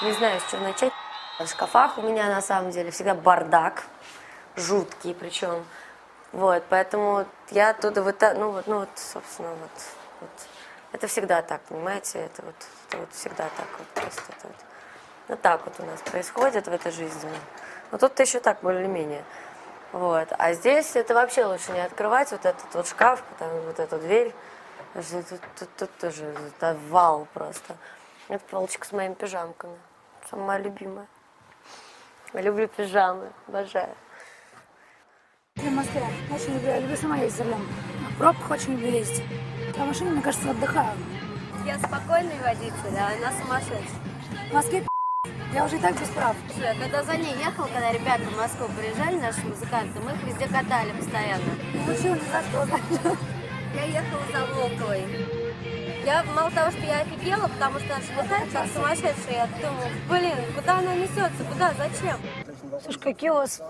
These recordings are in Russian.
Не знаю, с чего начать. В шкафах у меня на самом деле всегда бардак, жуткий причем. Вот, поэтому я оттуда собственно, вот. Это всегда так, понимаете? Это вот всегда так вот. Просто это вот так вот у нас происходит в этой жизни. Но тут-то еще так более-менее. Вот. А здесь это вообще лучше не открывать, вот этот вот шкаф, там, вот эту дверь. Тут тоже это вал просто. Это полочка с моими пижамками. Самая любимая. Я люблю пижамы, обожаю. Я в Москве очень люблю сама ездить за рулем. В пробках очень люблю ездить. Я в машине, мне кажется, отдыхаю. Я спокойный водитель, а она сумасшедшая. В Москве я уже и так без прав. Я когда за ней ехала, когда ребята в Москву приезжали, наши музыканты, мы их везде катали постоянно. Ну чего, ни за что. Я ехала за Волковой. Я мало того, что я офигела, потому что она шелыхает, как сумасшедшая. Я думаю, блин, куда она несется, куда, зачем? Слушай, какие у вас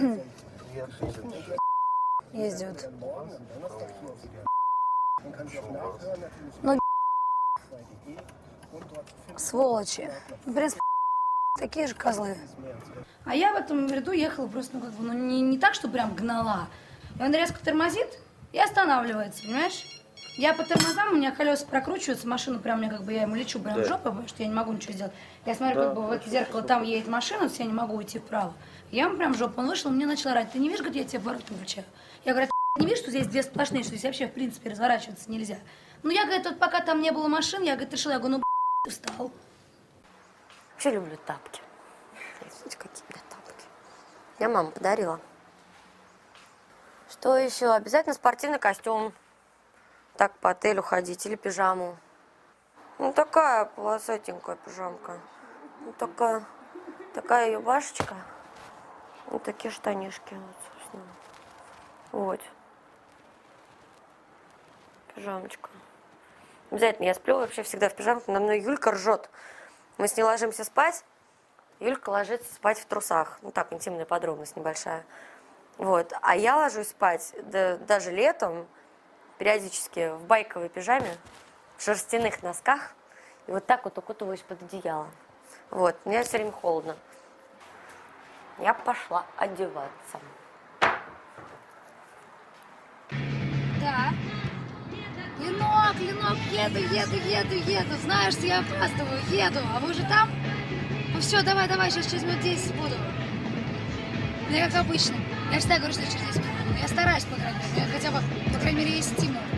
ездят? Ну, сволочи. В принципе, такие же козлы. А я в этом ряду ехала просто, не так, что прям гнала. И он резко тормозит и останавливается, понимаешь? Я по тормозам, у меня колеса прокручиваются, машину прям, я ему лечу прям в жопу, потому что я не могу ничего сделать. Я смотрю, в это зеркало, там едет машина, я не могу уйти вправо. Я ему прям в жопу, он вышел, мне начал орать. Ты не видишь, где я тебе ворот выключаю? Я говорю, ты не видишь, что здесь две сплошные, что здесь вообще, в принципе, разворачиваться нельзя? Ну, я, говорит, вот пока там не было машин, я, говорит, решила, я говорю, ты встал. Вообще люблю тапки. Смотрите, какие у меня тапки. Я мама подарила. Что еще? Обязательно спортивный костюм. Так по отелю ходить или пижаму. Ну, такая полосатенькая пижамка. Ну, такая юбашечка. Вот такие штанишки. Вот, собственно. Вот. Пижамочка. Обязательно. Я сплю вообще всегда в пижамке. На мной Юлька ржет. Мы с ней ложимся спать. Юлька ложится спать в трусах. Ну, так, интимная подробность небольшая. Вот. А я ложусь спать даже летом, периодически в байковой пижаме, в шерстяных носках, и вот так вот укутываюсь под одеяло. Вот, мне все время холодно. Я пошла одеваться. Да. Ленок, еду. Знаешь, что я опаздываю, еду. А вы уже там? Ну все, давай, сейчас через минут 10 буду. Я как обычно. Я всегда говорю, что через 10 минут. Я стараюсь, по крайней мере. Хотя бы, по крайней мере, есть стимул.